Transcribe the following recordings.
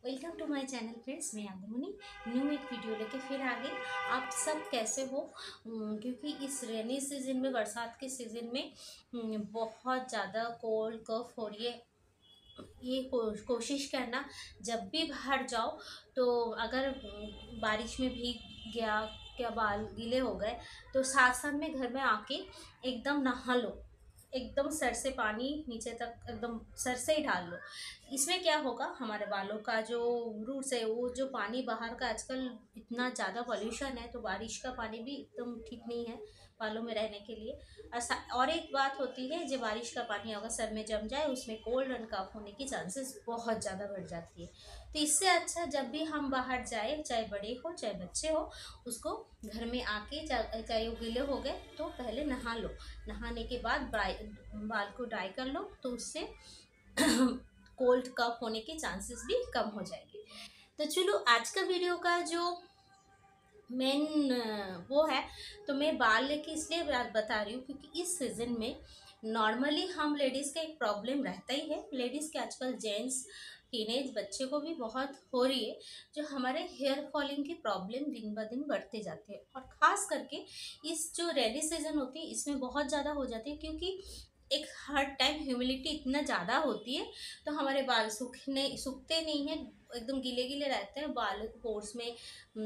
Welcome to my channel friends. मैं आगमनी new एक वीडियो लेके फिर आ गई। आप सब कैसे हो? क्योंकि इस रेनी सीजन में, बरसात के सीजन में बहुत ज़्यादा कोल्ड कफ हो रही है। ये कोशिश करना जब भी बाहर जाओ तो अगर बारिश में भीग गया, क्या बाल गीले हो गए, तो साथ साथ में घर में आके एकदम नहा लो। एकदम सर से पानी नीचे तक एकदम सर से ही डाल लो। इसमें क्या होगा, हमारे बालों का जो रूट्स है, वो जो पानी बाहर का, आजकल इतना ज़्यादा पॉल्यूशन है तो बारिश का पानी भी एकदम ठीक नहीं है बालों में रहने के लिए। और एक बात होती है, जो बारिश का पानी अगर सर में जम जाए उसमें कोल्ड एंड कफ होने की चांसेस बहुत ज़्यादा बढ़ जाती है। तो इससे अच्छा जब भी हम बाहर जाए, चाहे बड़े हो चाहे बच्चे हो, उसको घर में आके चाहे वो गीले हो गए तो पहले नहा लो। नहाने के बाद बाल को ड्राई कर लो तो उससे कोल्ड कफ होने के चांसेस भी कम हो जाएंगे। तो चलो, आज का वीडियो का जो मेन वो है, तो मैं बाल लेके इसलिए बता रही हूँ क्योंकि इस सीज़न में नॉर्मली हम लेडीज़ का एक प्रॉब्लम रहता ही है। लेडीज़ के आजकल जेंट्स, टीनेज बच्चे को भी बहुत हो रही है, जो हमारे हेयर फॉलिंग की प्रॉब्लम दिन ब दिन बढ़ते जाते हैं। और ख़ास करके इस जो रेनी सीज़न होती है इसमें बहुत ज़्यादा हो जाती है, क्योंकि एक हर टाइम ह्यूमिडिटी इतना ज़्यादा होती है तो हमारे बाल सूखते नहीं हैं, एकदम गीले गीले रहते हैं। बाल पोर्स में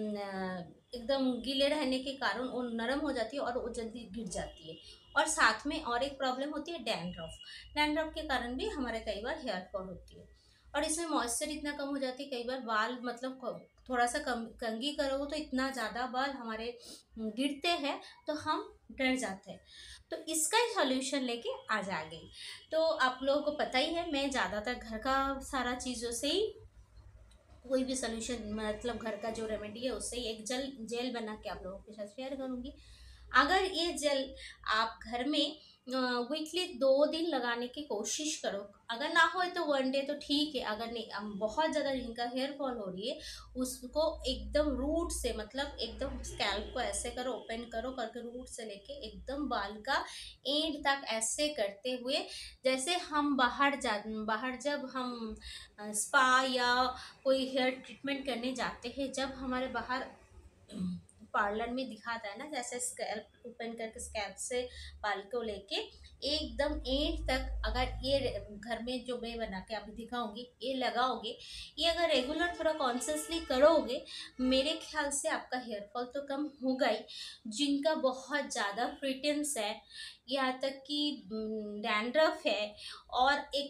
एकदम गीले रहने के कारण वो नरम हो जाती है और वो जल्दी गिर जाती है। और साथ में और एक प्रॉब्लम होती है डैंड्रफ। डैंड्रफ के कारण भी हमारे कई बार हेयर फॉल होती है। और इसमें मॉइस्चर इतना कम हो जाती है, कई बार बाल मतलब थोड़ा सा कम कंघी करो तो इतना ज़्यादा बाल हमारे गिरते हैं तो हम डर जाते हैं। तो इसका ही सॉल्यूशन लेके आज आ गई। तो आप लोगों को पता ही है, मैं ज़्यादातर घर का सारा चीज़ों से ही कोई भी सोल्यूशन, मतलब घर का जो रेमेडी है उससे ही एक जेल बना के आप लोगों के साथ शेयर करूंगी। अगर ये जेल आप घर में वीकली 2 दिन लगाने की कोशिश करो, अगर ना हो तो 1 डे तो ठीक है। अगर नहीं, बहुत ज़्यादा जिनका हेयर फॉल हो रही है उसको एकदम रूट से, मतलब एकदम स्कैल्प को ऐसे करो, ओपन करो करके रूट से लेके एकदम बाल का एंड तक ऐसे करते हुए, जैसे हम बाहर जब हम स्पा या कोई हेयर ट्रीटमेंट करने जाते हैं, जब हमारे बाहर पार्लर में दिखाता है ना, जैसे स्कैल्प ओपन करके स्कैल्प से बाल को लेके एकदम एंड तक, अगर ये घर में जो मैं बना के अभी दिखाऊंगी ये लगाओगे, ये अगर रेगुलर थोड़ा कॉन्शियसली करोगे, मेरे ख्याल से आपका हेयर फॉल तो कम होगा ही। जिनका बहुत ज़्यादा फ्रिटेंस है, यहाँ तक कि डैंड्रफ है, और एक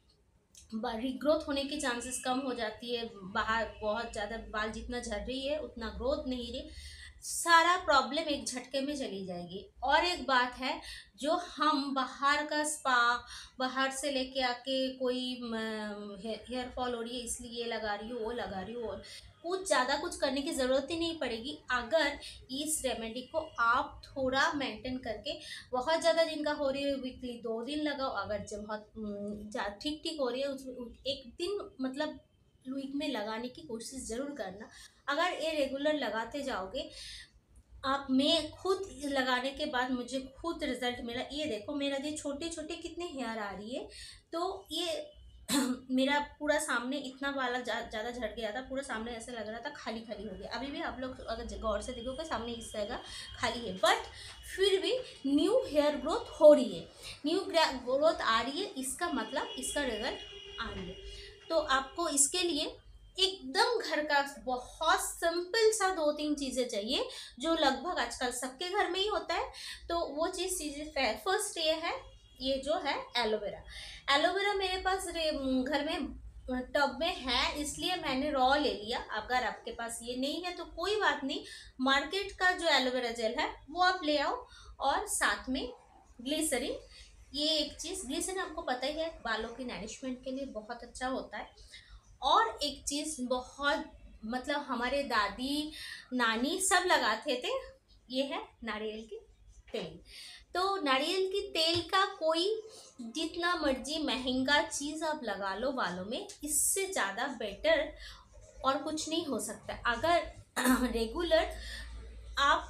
रिग्रोथ होने की चांसेस कम हो जाती है, बाहर बहुत ज़्यादा बाल जितना झड़ रही है उतना ग्रोथ नहीं रही, सारा प्रॉब्लम एक झटके में चली जाएगी। और एक बात है, जो हम बाहर का स्पा, बाहर से लेके आके कोई हेयर फॉल हो रही है इसलिए ये लगा रही हूँ वो लगा रही हूँ, कुछ ज़्यादा कुछ करने की ज़रूरत ही नहीं पड़ेगी अगर इस रेमेडी को आप थोड़ा मेंटेन करके। बहुत ज़्यादा जिनका हो रही है वीकली 2 दिन लगाओ, अगर जब बहुत ठीक ठीक हो रही है एक दिन, मतलब वीक में लगाने की कोशिश ज़रूर करना। अगर ये रेगुलर लगाते जाओगे आप, मैं खुद लगाने के बाद मुझे खुद रिजल्ट मिला। ये देखो, मेरा ये छोटे छोटे कितने हेयर आ रही है, तो ये मेरा पूरा सामने इतना वाला ज़्यादा झड़ गया था, पूरा सामने ऐसा लग रहा था खाली खाली हो गया। अभी भी आप लोग अगर गौर से देखोगे सामने इस जगह खाली है, बट फिर भी न्यू हेयर ग्रोथ हो रही है, न्यू ग्रोथ आ रही है, इसका मतलब इसका रिजल्ट आ रही है। तो आपको इसके लिए एकदम घर का बहुत सिंपल सा 2-3 चीज़ें चाहिए, जो लगभग आजकल सबके घर में ही होता है। तो वो चीज़ें, फर्स्ट ये है, ये जो है एलोवेरा। एलोवेरा मेरे पास घर में टब में है, इसलिए मैंने रॉ ले लिया। अगर आपके पास ये नहीं है तो कोई बात नहीं, मार्केट का जो एलोवेरा जेल है वो आप ले आओ। और साथ में ग्लिसरीन, ये एक चीज़, ग्लिसरीन आपको पता ही है बालों की नरिशमेंट के लिए बहुत अच्छा होता है। और एक चीज़ बहुत, मतलब हमारे दादी नानी सब लगाते थे, ये है नारियल की तेल। तो नारियल की तेल का कोई जितना मर्जी महंगा चीज़ आप लगा लो बालों में, इससे ज़्यादा बेटर और कुछ नहीं हो सकता। अगर रेगुलर आप,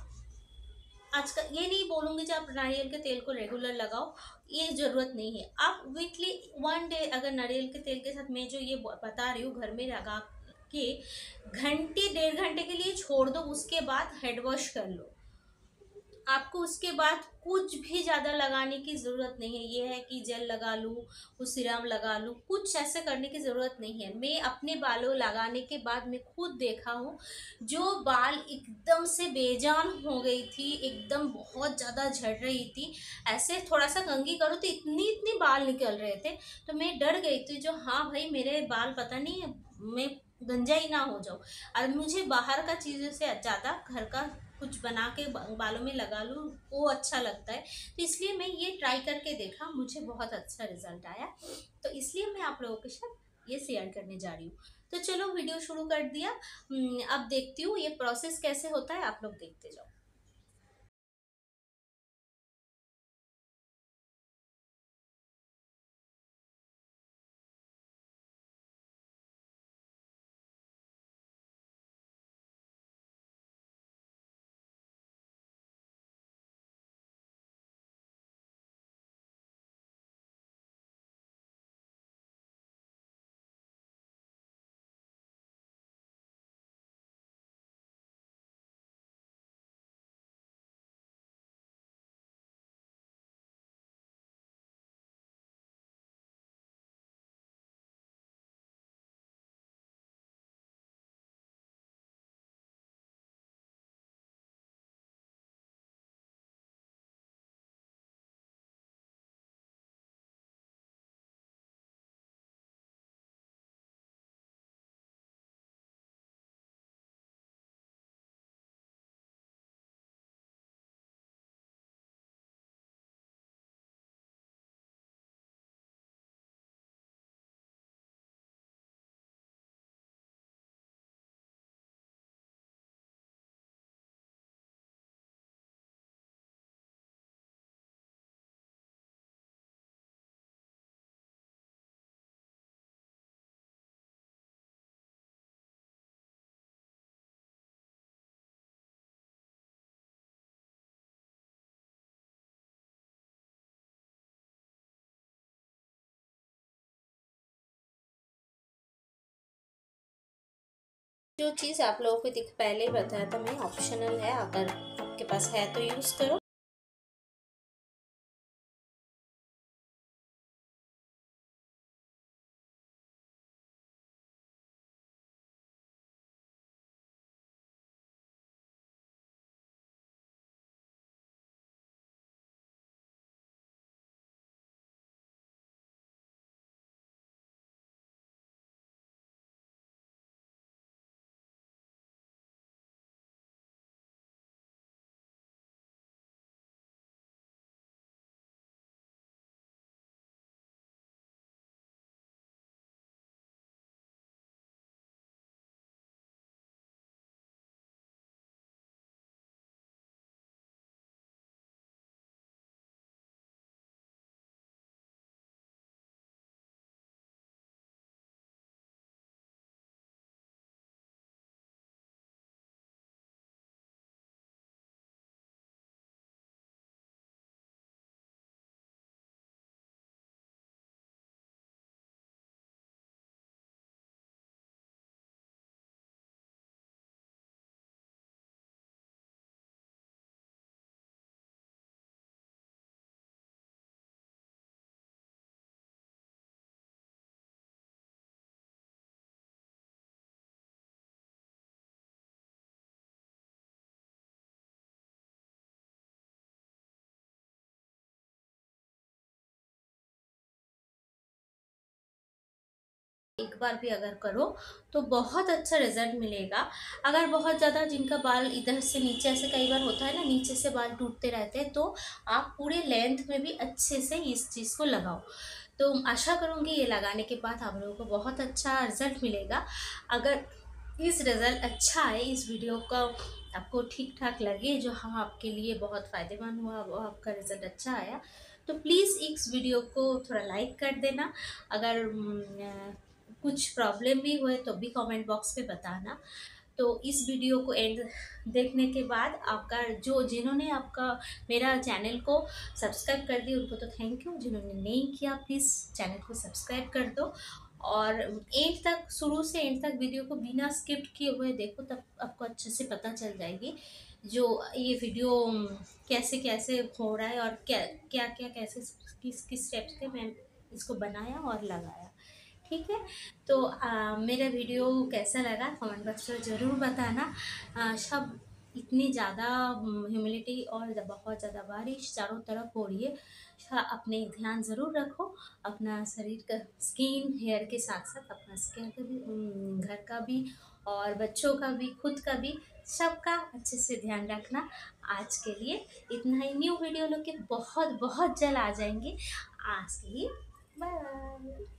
आजकल ये नहीं बोलूँगी कि आप नारियल के तेल को रेगुलर लगाओ, ये ज़रूरत नहीं है। आप वीकली 1 डे अगर नारियल के तेल के साथ मैं जो ये बता रही हूँ घर में लगा के घंटे 1.5 घंटे के लिए छोड़ दो, उसके बाद हेड वॉश कर लो। आपको उसके बाद कुछ भी ज़्यादा लगाने की ज़रूरत नहीं है। ये है कि जेल लगा लूँ, कुछ सीरम लगा लूँ, कुछ ऐसे करने की ज़रूरत नहीं है। मैं अपने बालों लगाने के बाद मैं खुद देखा हूँ, जो बाल एकदम से बेजान हो गई थी, एकदम बहुत ज़्यादा झड़ रही थी, ऐसे थोड़ा सा कंघी करो तो इतनी इतनी बाल निकल रहे थे। तो मैं डर गई थी, जो हाँ भाई मेरे बाल पता नहीं मैं गंजा ही ना हो जाऊँ। और मुझे बाहर का चीज़ों से ज़्यादा घर का कुछ बना के बालों में लगा लूँ, वो अच्छा लगता है। तो इसलिए मैं ये ट्राई करके देखा, मुझे बहुत अच्छा रिजल्ट आया, तो इसलिए मैं आप लोगों के साथ ये शेयर करने जा रही हूँ। तो चलो वीडियो शुरू कर दिया। अब देखती हूँ ये प्रोसेस कैसे होता है, आप लोग देखते जाओ। जो चीज़ आप लोगों को दिख पहले बताया था मैं, ऑप्शनल है, अगर आपके पास है तो यूज़ करो। एक बार भी अगर करो तो बहुत अच्छा रिजल्ट मिलेगा। अगर बहुत ज़्यादा जिनका बाल इधर से नीचे ऐसे कई बार होता है ना, नीचे से बाल टूटते रहते हैं, तो आप पूरे लेंथ में भी अच्छे से इस चीज़ को लगाओ। तो आशा करूँगी ये लगाने के बाद आप लोगों को बहुत अच्छा रिजल्ट मिलेगा। अगर इस रिजल्ट अच्छा है, इस वीडियो का आपको ठीक ठाक लगे, जो हाँ आपके लिए बहुत फ़ायदेमंद हुआ, वो आपका रिजल्ट अच्छा आया, तो प्लीज़ इस वीडियो को थोड़ा लाइक कर देना। अगर कुछ प्रॉब्लम भी हुए तो भी कमेंट बॉक्स पे बताना। तो इस वीडियो को एंड देखने के बाद आपका जो जिन्होंने आपका मेरा चैनल को सब्सक्राइब कर दिया उनको तो थैंक यू, जिन्होंने नहीं किया प्लीज़ चैनल को सब्सक्राइब कर दो। और एंड तक, शुरू से एंड तक वीडियो को बिना स्किप किए हुए देखो, तब आपको अच्छे से पता चल जाएगी जो ये वीडियो कैसे कैसे हो रहा है, और क्या क्या क्या कैसे किस किस स्टेप्स पे मैं इसको बनाया और लगाया। ठीक है, तो मेरा वीडियो कैसा लगा कमेंट बॉक्स में ज़रूर बताना। सब इतनी ज़्यादा ह्यूमिडिटी और बहुत ज़्यादा बारिश चारों तरफ हो रही है, अपने ध्यान ज़रूर रखो। अपना शरीर का, स्किन हेयर के साथ साथ अपना स्किन का भी, घर का भी, और बच्चों का भी, खुद का भी, सबका अच्छे से ध्यान रखना। आज के लिए इतना ही। न्यू वीडियो लोग के बहुत बहुत जल्द आ जाएंगे। आज के लिए बाय।